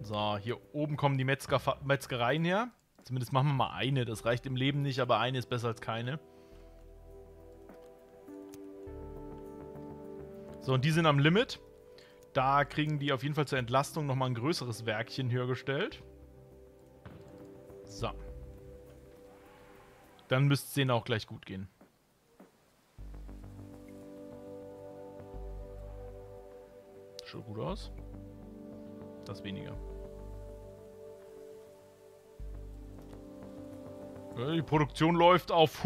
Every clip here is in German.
So, hier oben kommen die Metzgereien her. Zumindest machen wir mal eine. Das reicht im Leben nicht, aber eine ist besser als keine. So, und die sind am Limit. Da kriegen die auf jeden Fall zur Entlastung nochmal ein größeres Werkchen höher gestellt. So. Dann müsste es denen auch gleich gut gehen. Schaut gut aus. Das weniger. Ja, die Produktion läuft auf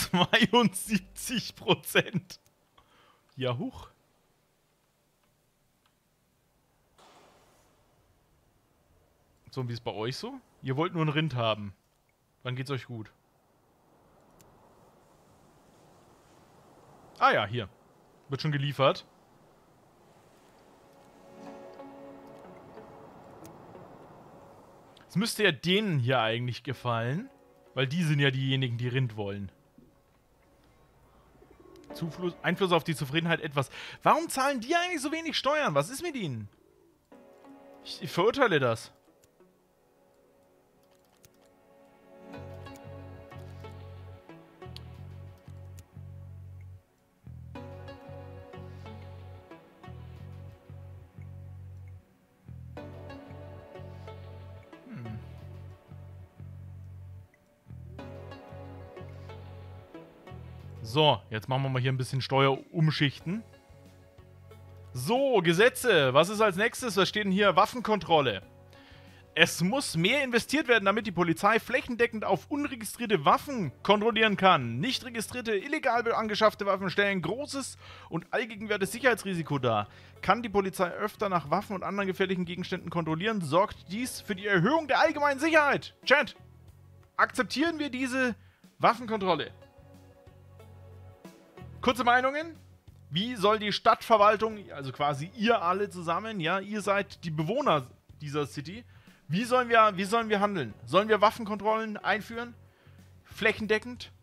172%. Ja, huch. So, und wie ist es bei euch so? Ihr wollt nur ein Rind haben. Wann geht's euch gut? Ah ja, hier. Wird schon geliefert. Es müsste ja denen hier eigentlich gefallen. Weil die sind ja diejenigen, die Rind wollen. Einfluss auf die Zufriedenheit etwas. Warum zahlen die eigentlich so wenig Steuern? Was ist mit ihnen? Ich verurteile das. So, jetzt machen wir mal hier ein bisschen Steuer umschichten. So, Gesetze. Was ist als nächstes? Was steht denn hier? Waffenkontrolle. Es muss mehr investiert werden, damit die Polizei flächendeckend auf unregistrierte Waffen kontrollieren kann. Nicht registrierte, illegal angeschaffte Waffen stellen großes und allgegenwärtiges Sicherheitsrisiko dar. Kann die Polizei öfter nach Waffen und anderen gefährlichen Gegenständen kontrollieren, sorgt dies für die Erhöhung der allgemeinen Sicherheit. Chat, akzeptieren wir diese Waffenkontrolle? Kurze Meinungen. Wie soll die Stadtverwaltung, also quasi ihr alle zusammen, ja, ihr seid die Bewohner dieser City, wie sollen wir handeln? Sollen wir Waffenkontrollen einführen? Flächendeckend?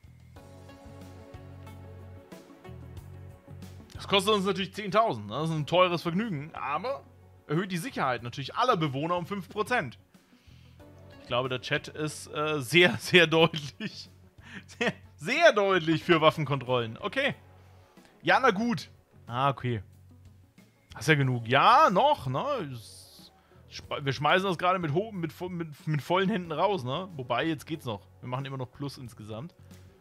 Das kostet uns natürlich 10.000, ne? Das ist ein teures Vergnügen, aber erhöht die Sicherheit natürlich aller Bewohner um 5%. Ich glaube, der Chat ist sehr, sehr deutlich. Sehr deutlich für Waffenkontrollen. Okay. Ja, na gut. Ah, okay. Hast ja genug. Ja, noch, ne? Wir schmeißen das gerade mit vollen Händen raus, ne? Wobei, jetzt geht's noch. Wir machen immer noch Plus insgesamt.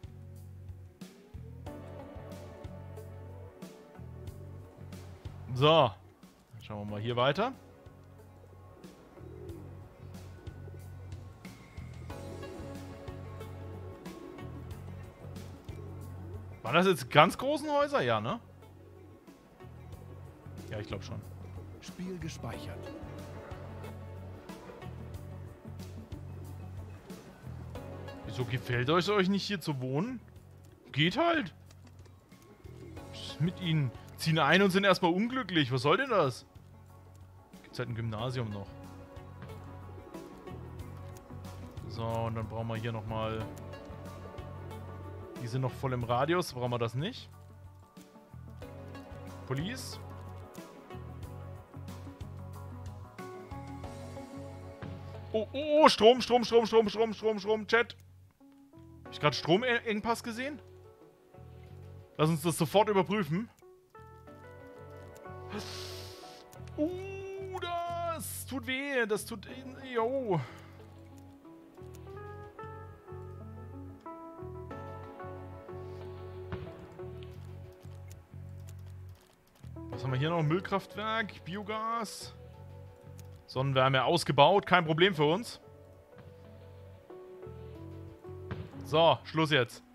So. Schauen wir mal hier weiter. Waren das jetzt ganz großen Häuser? Ja, ne? Ja, ich glaube schon. Spiel gespeichert. Wieso gefällt euch nicht hier zu wohnen? Geht halt. Was ist mit ihnen? Ziehen ein und sind erstmal unglücklich. Was soll denn das? Gibt's halt ein Gymnasium noch. So, und dann brauchen wir hier nochmal... Die sind noch voll im Radius. Brauchen wir das nicht? Police. Oh, Strom, Chat. Hab ich gerade Stromengpass gesehen? Lass uns das sofort überprüfen. Das tut weh. Das tut... Jo. Was haben wir hier noch? Müllkraftwerk, Biogas. Sonnenwärme ausgebaut, kein Problem für uns. So, Schluss jetzt.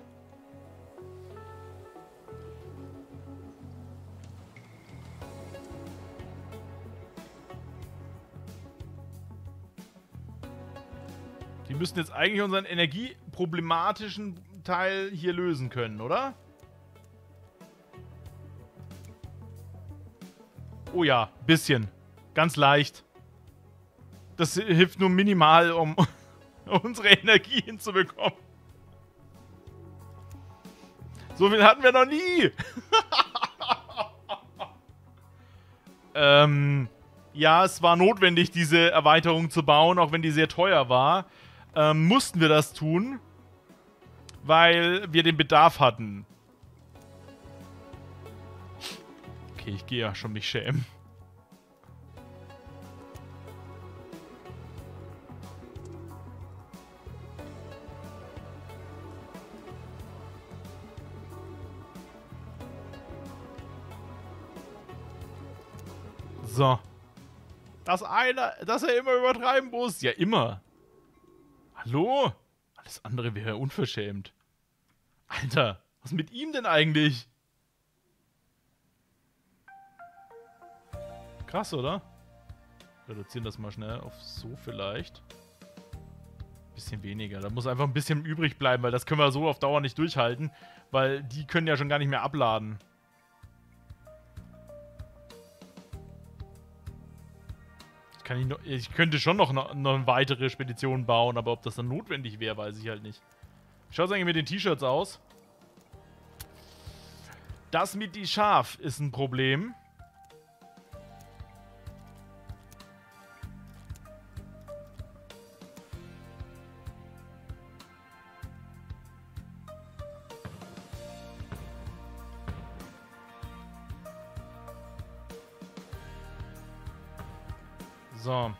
Die müssten jetzt eigentlich unseren energieproblematischen Teil hier lösen können, oder? Oh ja, bisschen. Ganz leicht. Das hilft nur minimal, um unsere Energie hinzubekommen. So viel hatten wir noch nie. Ja, es war notwendig, diese Erweiterung zu bauen, auch wenn die sehr teuer war. Mussten wir das tun, weil wir den Bedarf hatten. Okay, ich gehe ja schon mich schämen. So. Dass er immer übertreiben muss. Ja, immer. Hallo? Alles andere wäre unverschämt. Alter, was ist mit ihm denn eigentlich? Krass, oder? Reduzieren das mal schnell auf so vielleicht. Bisschen weniger. Da muss einfach ein bisschen übrig bleiben, weil das können wir so auf Dauer nicht durchhalten. Weil die können ja schon gar nicht mehr abladen. Ich könnte schon noch eine weitere Spedition bauen, aber ob das dann notwendig wäre, weiß ich halt nicht. Wie schaut es eigentlich mit den T-Shirts aus? Das mit die Schaf ist ein Problem. So.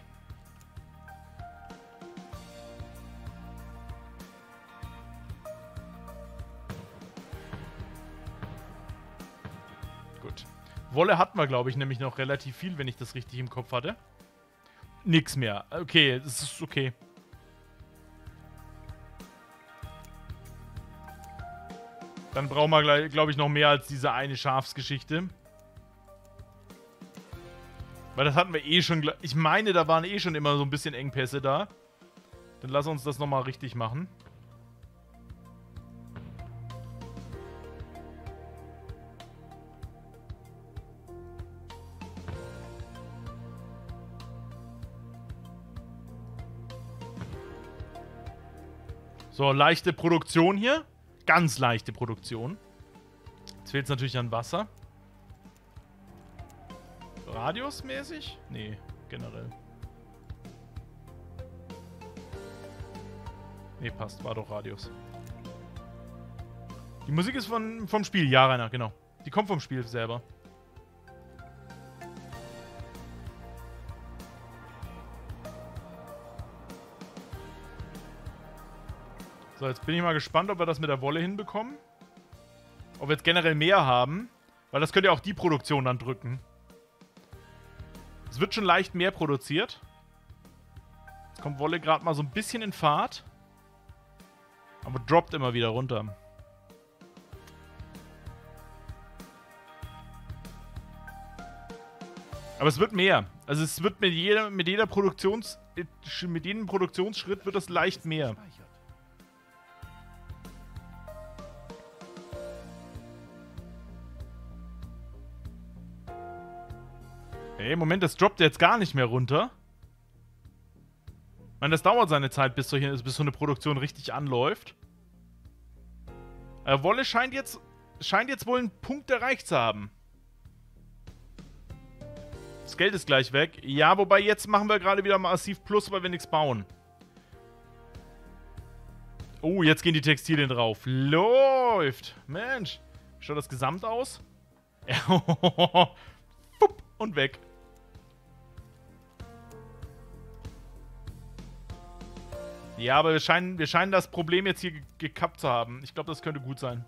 Gut. Wolle hatten wir, glaube ich, nämlich noch relativ viel, wenn ich das richtig im Kopf hatte. Nix mehr. Okay, das ist okay. Dann brauchen wir, glaube ich, noch mehr als diese eine Schafsgeschichte. Weil das hatten wir eh schon... Ich meine, da waren eh schon immer so ein bisschen Engpässe da. Dann lass uns das nochmal richtig machen. So, leichte Produktion hier. Ganz leichte Produktion. Jetzt fehlt es natürlich an Wasser. Radiusmäßig? Nee, generell. Nee, passt. War doch Radius. Die Musik ist vom Spiel. Ja, Rainer, genau. Die kommt vom Spiel selber. So, jetzt bin ich mal gespannt, ob wir das mit der Wolle hinbekommen. Ob wir jetzt generell mehr haben. Weil das könnte ja auch die Produktion dann drücken. Es wird schon leicht mehr produziert. Jetzt kommt Wolle gerade mal so ein bisschen in Fahrt. Aber droppt immer wieder runter. Aber es wird mehr. Also es wird mit jedem Produktionsschritt wird es leicht mehr. Hey, Moment, das droppt jetzt gar nicht mehr runter. Ich meine, das dauert seine Zeit, bis so eine Produktion richtig anläuft. Wolle scheint jetzt wohl einen Punkt erreicht zu haben. Das Geld ist gleich weg. Ja, wobei jetzt machen wir gerade wieder massiv Plus, weil wir nichts bauen. Oh, jetzt gehen die Textilien drauf. Läuft. Mensch. Wie schaut das Gesamt aus? Und weg. Ja, aber wir scheinen das Problem jetzt hier gekappt zu haben. Ich glaube, das könnte gut sein.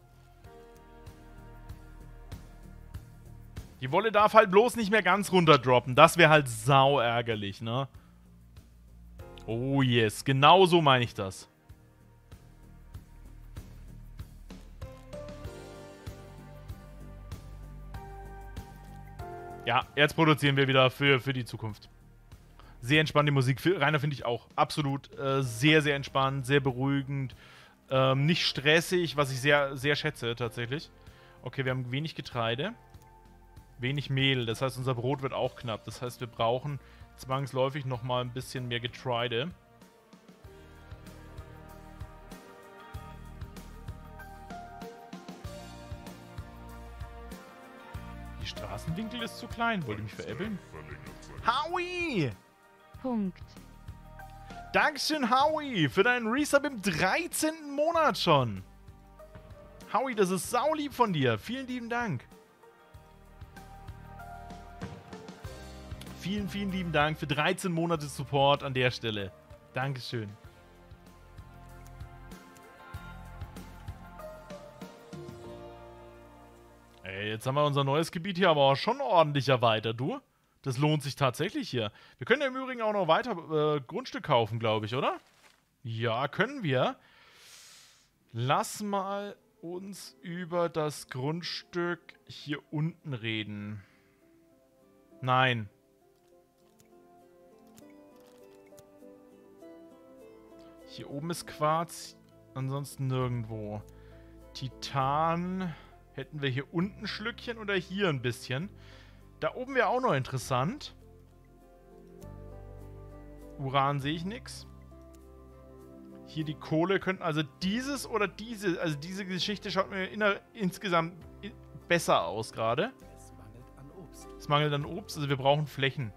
Die Wolle darf halt bloß nicht mehr ganz runterdroppen. Das wäre halt sau ärgerlich, ne? Oh yes, genau so meine ich das. Ja, jetzt produzieren wir wieder für die Zukunft. Sehr entspannte Musik. Rainer finde ich auch. Absolut. Sehr, sehr entspannt, sehr beruhigend. Nicht stressig, was ich sehr, sehr schätze tatsächlich. Okay, wir haben wenig Getreide. Wenig Mehl. Das heißt, unser Brot wird auch knapp. Das heißt, wir brauchen zwangsläufig nochmal ein bisschen mehr Getreide. Die Straßen Außenwinkel ist zu klein. Wollt ihr mich veräppeln? Howie! Punkt. Dankeschön, Howie, für deinen Resub im 13. Monat schon. Howie, das ist saulieb von dir. Vielen lieben Dank. Vielen, vielen lieben Dank für 13 Monate Support an der Stelle. Dankeschön. Ey, jetzt haben wir unser neues Gebiet hier aber auch schon ordentlich erweitert, du. Das lohnt sich tatsächlich hier. Wir können ja im Übrigen auch noch weiter Grundstück kaufen, glaube ich, oder? Ja, können wir. Lass mal uns über das Grundstück hier unten reden. Nein. Hier oben ist Quarz, ansonsten nirgendwo. Titan hätten wir hier unten ein Schlückchen oder hier ein bisschen. Da oben wäre auch noch interessant. Uran sehe ich nichts. Hier die Kohle könnten, also dieses oder diese, also diese Geschichte schaut mir insgesamt besser aus gerade. Es mangelt an Obst. Es mangelt an Obst, also wir brauchen Flächen.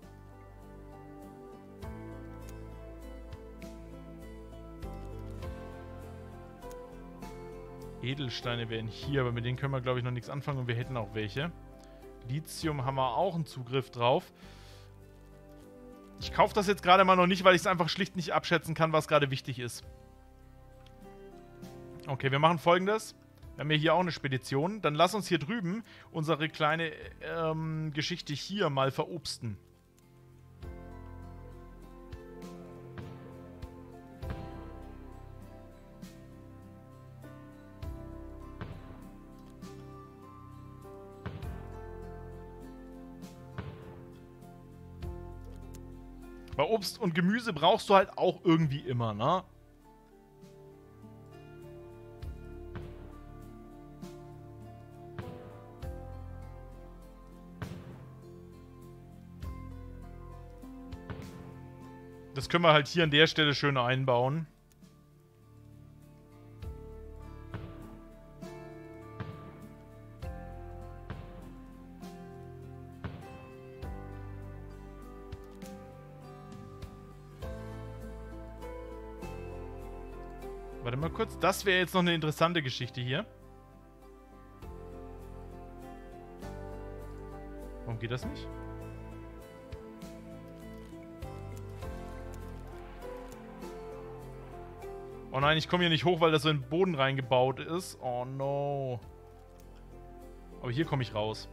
Edelsteine wären hier, aber mit denen können wir, glaube ich, noch nichts anfangen und wir hätten auch welche. Lithium haben wir auch einen Zugriff drauf. Ich kaufe das jetzt gerade mal noch nicht, weil ich es einfach schlicht nicht abschätzen kann, was gerade wichtig ist. Okay, wir machen Folgendes. Wir haben ja hier auch eine Spedition. Dann lass uns hier drüben unsere kleine Geschichte hier mal verobsten. Bei Obst und Gemüse brauchst du halt auch irgendwie immer, ne? Das können wir halt hier an der Stelle schön einbauen. Warte mal kurz, das wäre jetzt noch eine interessante Geschichte hier. Warum geht das nicht? Oh nein, ich komme hier nicht hoch, weil das so in den Boden reingebaut ist. Oh no. Aber hier komme ich raus.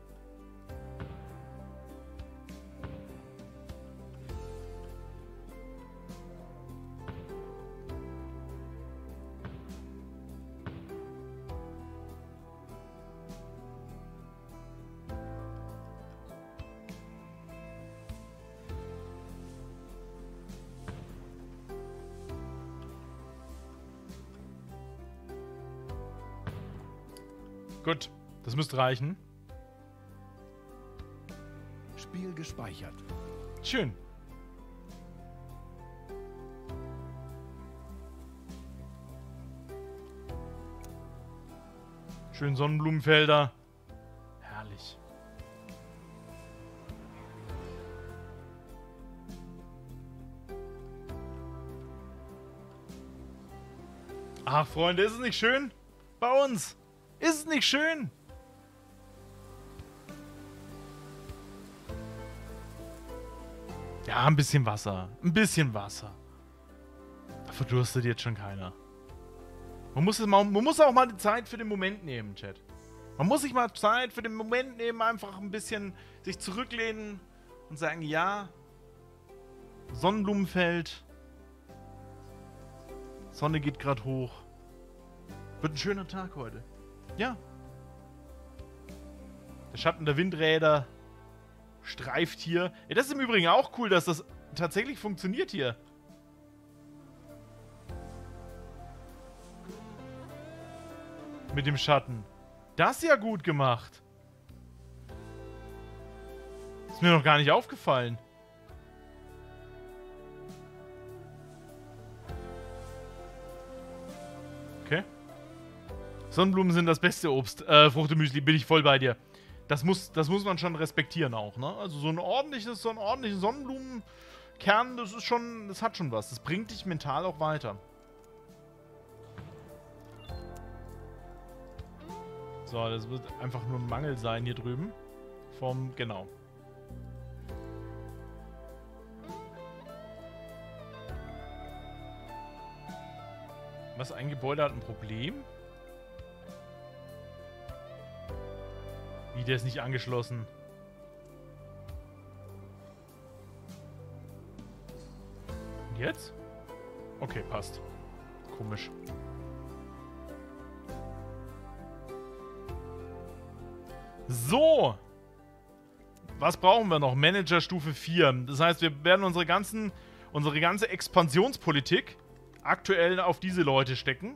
Gut, das müsste reichen. Spiel gespeichert. Schön. Schön Sonnenblumenfelder. Herrlich. Ach, Freunde, ist es nicht schön? Bei uns. Ist es nicht schön? Ja, ein bisschen Wasser. Ein bisschen Wasser. Da verdurstet jetzt schon keiner. Man muss auch mal die Zeit für den Moment nehmen, Chat. Man muss sich mal Zeit für den Moment nehmen, einfach ein bisschen sich zurücklehnen und sagen, ja, Sonnenblumenfeld. Sonne geht gerade hoch. Wird ein schöner Tag heute. Ja. Der Schatten der Windräder streift hier. Ja, das ist im Übrigen auch cool, dass das tatsächlich funktioniert hier. Mit dem Schatten. Das ist ja gut gemacht. Ist mir noch gar nicht aufgefallen. Okay. Sonnenblumen sind das beste Obst. Fruchtemüsli, bin ich voll bei dir. Das muss man schon respektieren auch, ne? Also so ein ordentlichen Sonnenblumenkern, das hat schon was. Das bringt dich mental auch weiter. So, das wird einfach nur ein Mangel sein hier drüben. Genau. Was, ein Gebäude hat ein Problem? Wie, der ist nicht angeschlossen? Und jetzt? Okay, passt. Komisch. So! Was brauchen wir noch? Manager Stufe 4. Das heißt, wir werden unsere ganze Expansionspolitik aktuell auf diese Leute stecken.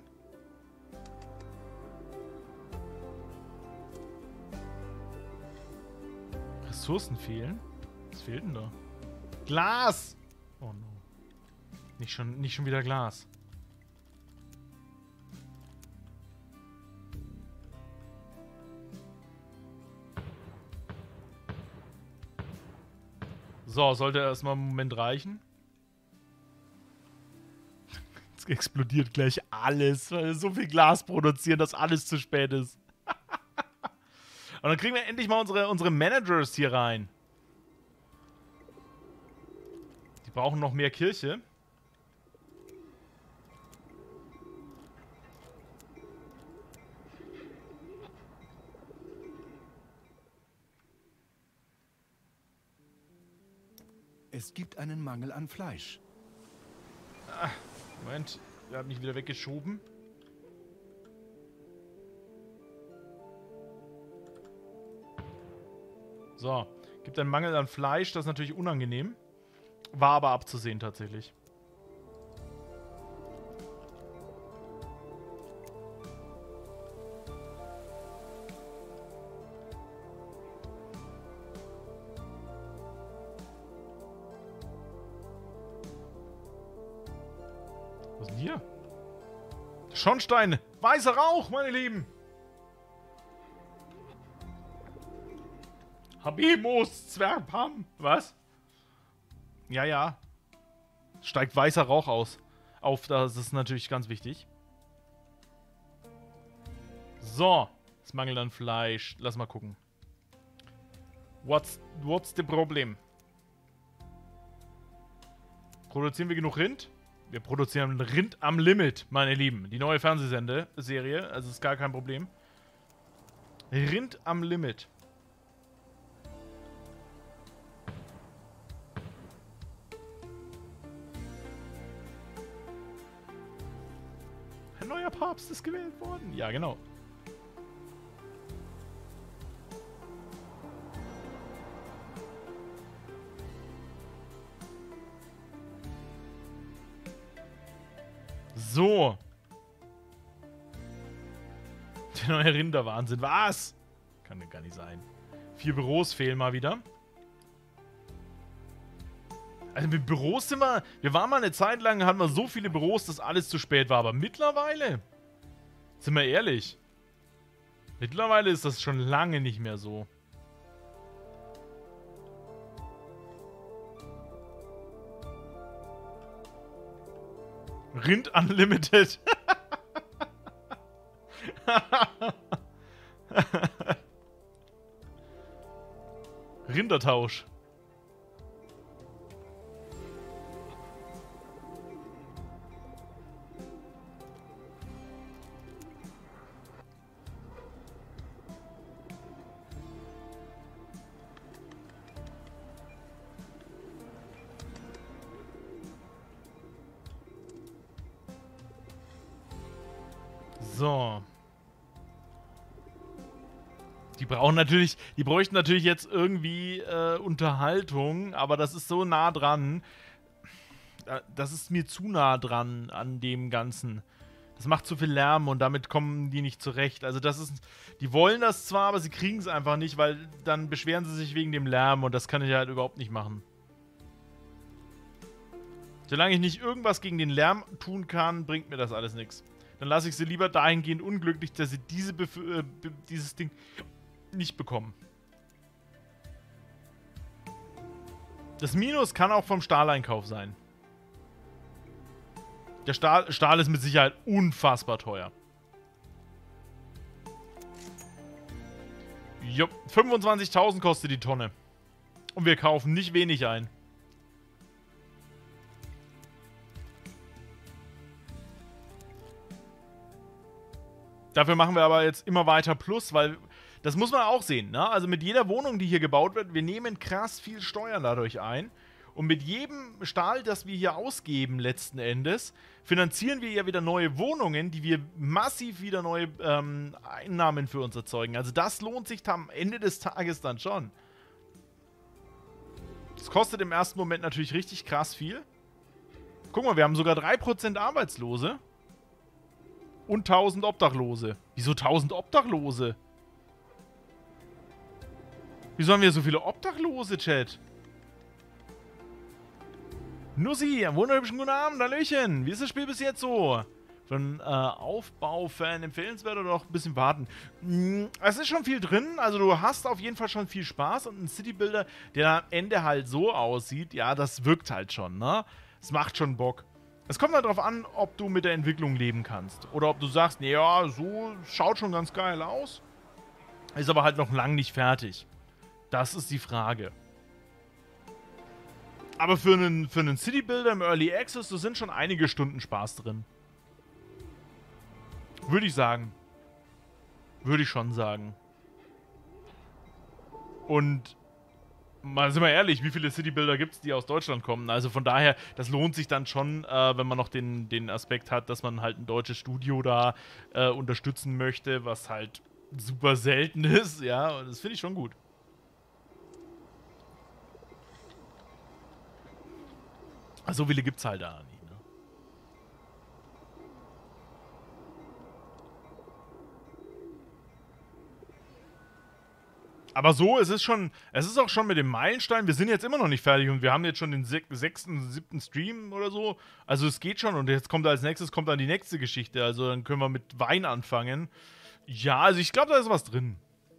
Ressourcen fehlen? Was fehlt denn da? Glas! Oh no. Nicht schon wieder Glas. So, sollte erstmal einen Moment reichen. Jetzt explodiert gleich alles, weil wir so viel Glas produzieren, dass alles zu spät ist. Und dann kriegen wir endlich mal unsere Managers hier rein. Die brauchen noch mehr Kirche. Es gibt einen Mangel an Fleisch. Ah, Moment, wir haben mich wieder weggeschoben. So, gibt einen Mangel an Fleisch, das ist natürlich unangenehm. War aber abzusehen tatsächlich. Was ist denn hier? Schornstein! Weißer Rauch, meine Lieben! Habimus, Zwergpam. Was? Ja, ja. Steigt weißer Rauch auf, das ist natürlich ganz wichtig. So. Es mangelt an Fleisch. Lass mal gucken. What's the problem? Produzieren wir genug Rind? Wir produzieren Rind am Limit, meine Lieben. Die neue Fernsehserie, also ist gar kein Problem. Rind am Limit. Ein neuer Papst ist gewählt worden. Ja, genau. So. Der neue Rinderwahnsinn. Was? Kann ja gar nicht sein. 4 Büros fehlen mal wieder. Also mit Büros sind wir... Wir waren mal eine Zeit lang, hatten wir so viele Büros, dass alles zu spät war. Aber mittlerweile... Sind wir ehrlich. Mittlerweile ist das schon lange nicht mehr so. Rind Unlimited. Rindertausch. So. Die bräuchten natürlich jetzt irgendwie Unterhaltung, aber das ist so nah dran. Das ist mir zu nah dran an dem Ganzen. Das macht zu viel Lärm und damit kommen die nicht zurecht. Also das ist... Die wollen das zwar, aber sie kriegen es einfach nicht, weil dann beschweren sie sich wegen dem Lärm und das kann ich halt überhaupt nicht machen. Solange ich nicht irgendwas gegen den Lärm tun kann, bringt mir das alles nichts. Dann lasse ich sie lieber dahingehend unglücklich, dass sie dieses Ding nicht bekommen. Das Minus kann auch vom Stahleinkauf sein. Der Stahl ist mit Sicherheit unfassbar teuer. Jupp, 25.000 kostet die Tonne. Und wir kaufen nicht wenig ein. Dafür machen wir aber jetzt immer weiter Plus, weil das muss man auch sehen, ne? Also mit jeder Wohnung, die hier gebaut wird, wir nehmen krass viel Steuern dadurch ein. Und mit jedem Stahl, das wir hier ausgeben, letzten Endes, finanzieren wir ja wieder neue Wohnungen, die wir massiv wieder neue Einnahmen für uns erzeugen. Also das lohnt sich am Ende des Tages dann schon. Das kostet im ersten Moment natürlich richtig krass viel. Guck mal, wir haben sogar 3% Arbeitslose. Und 1000 Obdachlose. Wieso 1000 Obdachlose? Wieso haben wir so viele Obdachlose, Chat? Nussi, einen wunderhübschen guten Abend, Hallöchen. Wie ist das Spiel bis jetzt so? Von Aufbau-Fan empfehlenswert oder noch ein bisschen warten? Es ist schon viel drin, also du hast auf jeden Fall schon viel Spaß und ein City-Builder, der am Ende halt so aussieht, ja, das wirkt halt schon, ne? Es macht schon Bock. Es kommt halt darauf an, ob du mit der Entwicklung leben kannst. Oder ob du sagst, ja, so schaut schon ganz geil aus. Ist aber halt noch lang nicht fertig. Das ist die Frage. Aber für einen City-Builder im Early Access, da sind schon einige Stunden Spaß drin. Würde ich sagen. Würde ich schon sagen. Und mal sind wir ehrlich, wie viele City-Builder gibt es, die aus Deutschland kommen? Also von daher, das lohnt sich dann schon, wenn man noch den Aspekt hat, dass man halt ein deutsches Studio da unterstützen möchte, was halt super selten ist, ja, und das finde ich schon gut. So viele gibt's halt da nicht, ne? Aber so, es ist auch schon mit dem Meilenstein, wir sind jetzt immer noch nicht fertig und wir haben jetzt schon den 6., 7. Stream oder so. Also es geht schon und jetzt kommt als nächstes dann die nächste Geschichte. Also dann können wir mit Wein anfangen. Ja, also ich glaube, da ist was drin.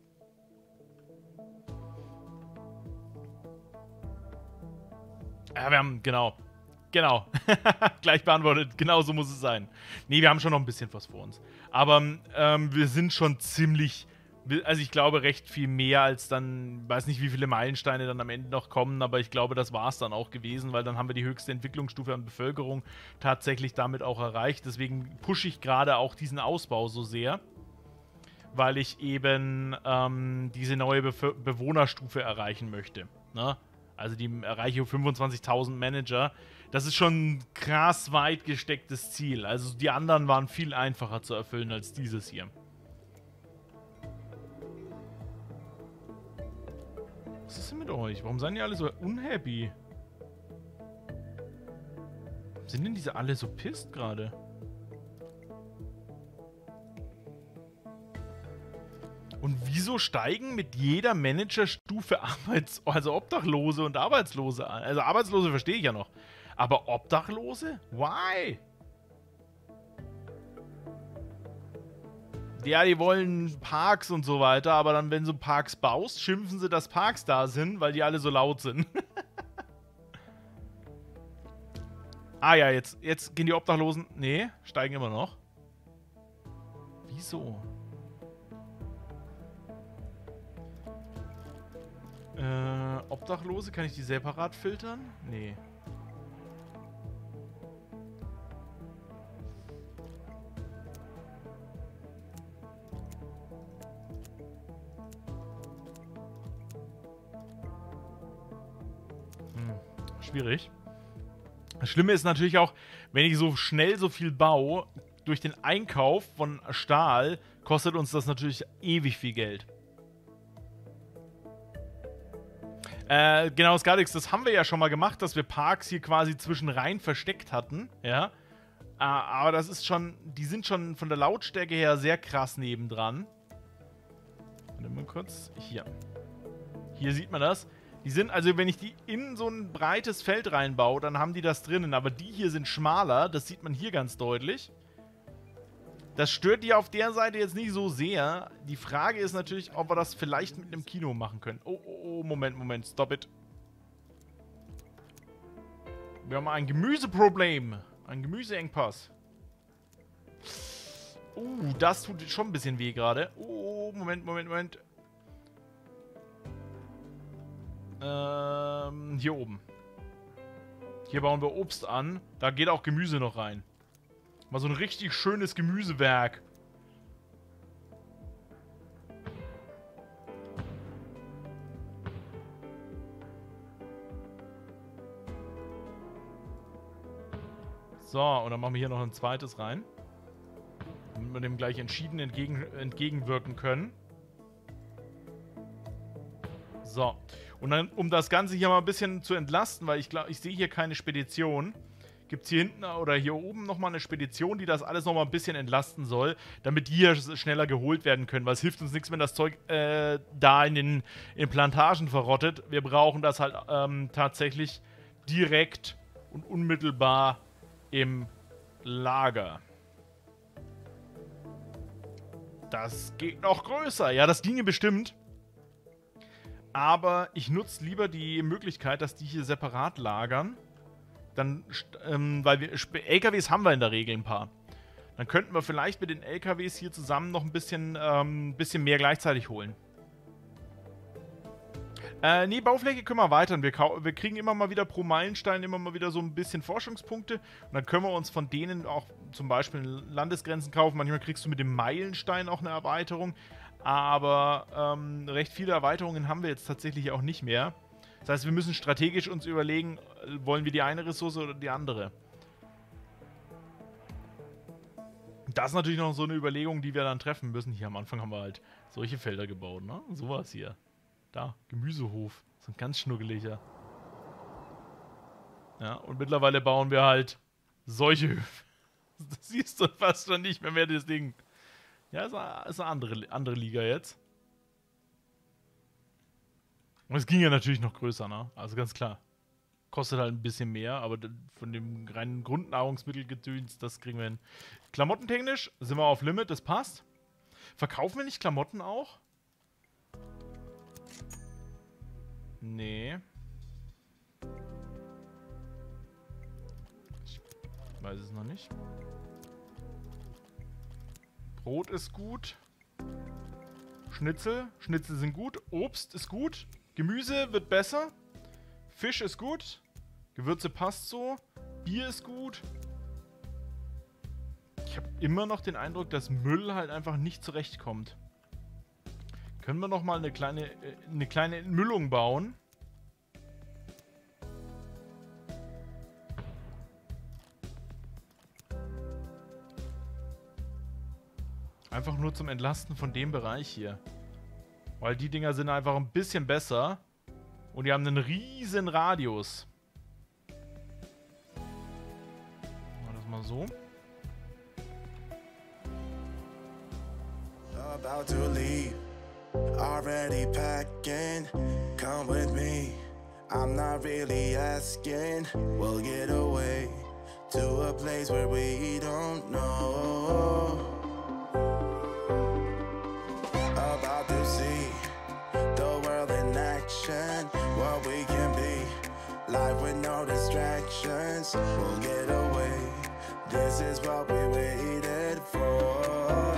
Ja, wir haben, genau. Gleich beantwortet. Genau so muss es sein. Nee, wir haben schon noch ein bisschen was vor uns. Aber wir sind schon ziemlich, also ich glaube recht viel mehr als dann, weiß nicht wie viele Meilensteine dann am Ende noch kommen, aber ich glaube, das war es dann auch gewesen, weil dann haben wir die höchste Entwicklungsstufe an Bevölkerung tatsächlich damit auch erreicht. Deswegen pushe ich gerade auch diesen Ausbau so sehr, weil ich eben diese neue Bewohnerstufe erreichen möchte. Ne? Also die erreiche 25.000 Manager. Das ist schon ein krass weit gestecktes Ziel. Also die anderen waren viel einfacher zu erfüllen als dieses hier. Was ist denn mit euch? Warum seid ihr alle so unhappy? Sind denn diese alle so pisst gerade? Und wieso steigen mit jeder Managerstufe also Obdachlose und Arbeitslose an? Also Arbeitslose verstehe ich ja noch. Aber Obdachlose? Why? Ja, die wollen Parks und so weiter, aber dann, wenn du Parks baust, schimpfen sie, dass Parks da sind, weil die alle so laut sind. Ah ja, jetzt gehen die Obdachlosen... Nee, steigen immer noch. Wieso? Obdachlose, kann ich die separat filtern? Nee. Schwierig. Das Schlimme ist natürlich auch, wenn ich so schnell so viel baue, durch den Einkauf von Stahl kostet uns das natürlich ewig viel Geld. Genau, Skadix, das haben wir ja schon mal gemacht, dass wir Parks hier quasi zwischen rein versteckt hatten, ja. Aber das ist schon, die sind schon von der Lautstärke her sehr krass nebendran. Warte mal kurz, hier. Hier sieht man das. Die sind, also wenn ich die in so ein breites Feld reinbaue, dann haben die das drinnen, aber die hier sind schmaler, das sieht man hier ganz deutlich. Das stört die auf der Seite jetzt nicht so sehr. Die Frage ist natürlich, ob wir das vielleicht mit einem Kino machen können. Oh, Moment, stop it. Wir haben ein Gemüseproblem. Ein Gemüseengpass. Das tut schon ein bisschen weh gerade. Moment. Hier oben. Hier bauen wir Obst an. Da geht auch Gemüse noch rein. Mal so ein richtig schönes Gemüsewerk. So, und dann machen wir hier noch ein zweites rein. Damit wir dem gleich entschieden entgegenwirken können. So. Und dann, um das Ganze hier mal ein bisschen zu entlasten, weil ich glaube, ich sehe hier keine Spedition, gibt es hier hinten oder hier oben nochmal eine Spedition, die das alles nochmal ein bisschen entlasten soll, damit die hier schneller geholt werden können. Weil es hilft uns nichts, wenn das Zeug da in Plantagen verrottet. Wir brauchen das halt tatsächlich direkt und unmittelbar im Lager. Das geht noch größer. Ja, das ginge bestimmt. Aber ich nutze lieber die Möglichkeit, dass die hier separat lagern. Dann, weil wir LKWs haben wir in der Regel ein paar. Dann könnten wir vielleicht mit den LKWs hier zusammen noch ein bisschen mehr gleichzeitig holen. Nee, Baufläche können wir erweitern. Wir kriegen immer mal wieder pro Meilenstein immer mal wieder so ein bisschen Forschungspunkte. Und dann können wir uns von denen auch zum Beispiel Landesgrenzen kaufen. Manchmal kriegst du mit dem Meilenstein auch eine Erweiterung. Aber recht viele Erweiterungen haben wir jetzt tatsächlich auch nicht mehr. Das heißt, wir müssen strategisch uns überlegen, wollen wir die eine Ressource oder die andere. Das ist natürlich noch so eine Überlegung, die wir dann treffen müssen. Hier am Anfang haben wir halt solche Felder gebaut, ne? Sowas hier. Da, Gemüsehof. So ein ganz schnuckeliger. Ja, und mittlerweile bauen wir halt solche Höfe. Das siehst du fast schon nicht mehr das Ding. Ja, ist eine andere Liga jetzt. Und es ging ja natürlich noch größer, ne? Also ganz klar. Kostet halt ein bisschen mehr, aber von dem reinen Grundnahrungsmittelgedöns, das kriegen wir hin. Klamottentechnisch sind wir auf Limit, das passt. Verkaufen wir nicht Klamotten auch? Nee. Ich weiß es noch nicht. Brot ist gut. Schnitzel sind gut. Obst ist gut. Gemüse wird besser. Fisch ist gut. Gewürze passt so. Bier ist gut. Ich habe immer noch den Eindruck, dass Müll halt einfach nicht zurechtkommt. Können wir noch mal eine kleine Entmüllung bauen? Einfach nur zum Entlasten von dem Bereich hier. Weil die Dinger sind einfach ein bisschen besser. Und die haben einen riesen Radius. Machen wir das mal so. About to leave, already packing, come with me, I'm not really asking, we'll get away, to a place where we don't know, about to see, the world in action, what we can be, life with no distractions, we'll get away, this is what we waited for.